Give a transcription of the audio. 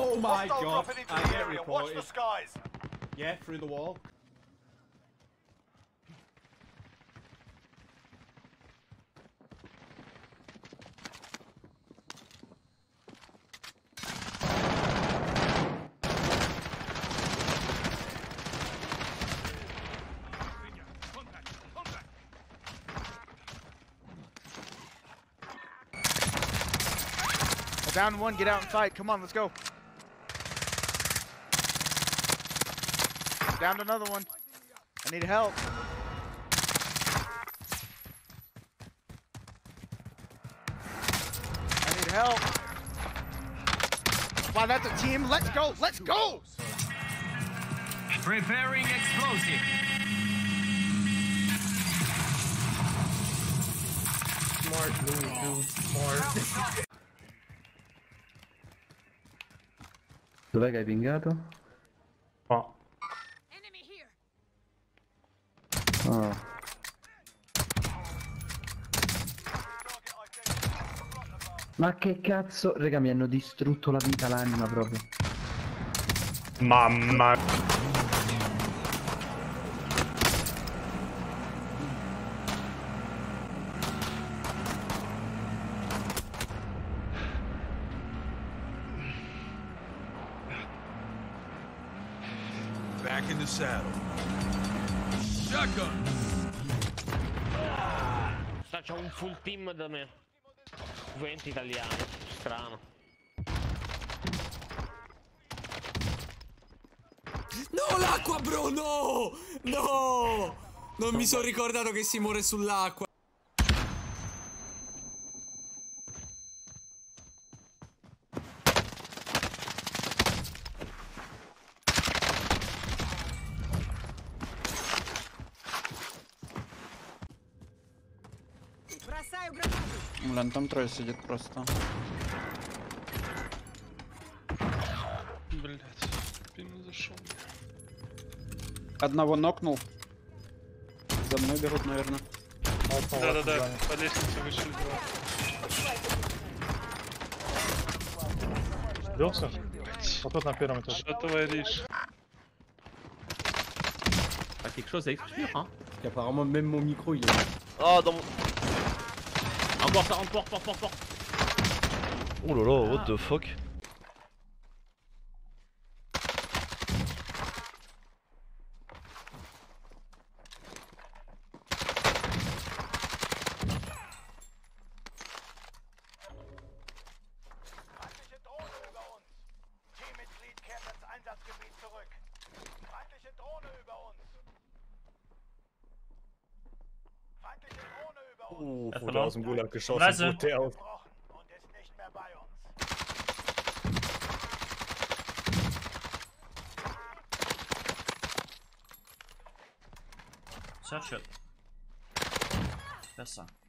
Oh my Hostile god, dropping into I the get area. Watch reported. the skies. Yeah, through the wall. Down one, get out and fight. Come on, let's go. Down to another one. I need help. I need help. Wow, that's a team. Let's go. Let's go. Preparing explosive. Smart move, dude. Smart. Dov'è che hai pingato? Oh. Ah. Ma che cazzo? Raga, mi hanno distrutto la vita, l'anima proprio. Mamma. Back in the saddle. Shotgun. C'ho un full team da me. 20 italiani, strano. No, l'acqua, bro, no! No! Non mi sono ricordato che si muore sull'acqua. Блин, там трое сидит просто. Блять, спину зашел. Одного нокнул. За мной бегут, наверное. Да-да-да, по лестнице вышли два. Сбился? Вот тут на первом этаже. Что творишь? T'as quelque chose à exclure, hein? Parce qu'apparemment, même mon micro, il est. Oh, dans mon... Encore ça, encore, fort. Oh là là, what the fuck? Feindliche Drohne über uns. Teammitglied kehrt ins Einsatzgebiet zurück. Feindliche Drohne über uns. Feindliche Drohne über uns. Wurde aus dem Gulag geschossen, wurde der auf. Und ist nicht mehr bei uns. Search it. Besser.